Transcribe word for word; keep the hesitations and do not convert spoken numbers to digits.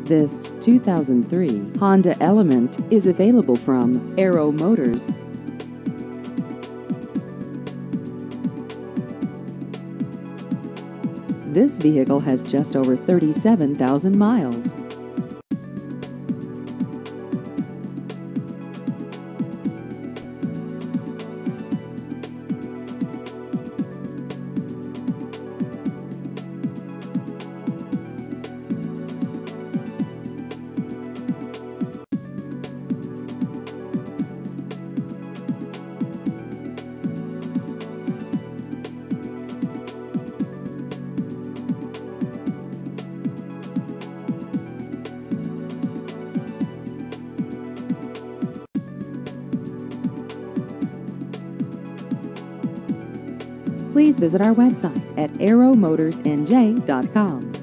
This two thousand three Honda Element is available from Aero Motors. This vehicle has just over thirty-seven thousand miles. Please visit our website at aero motors n j dot com.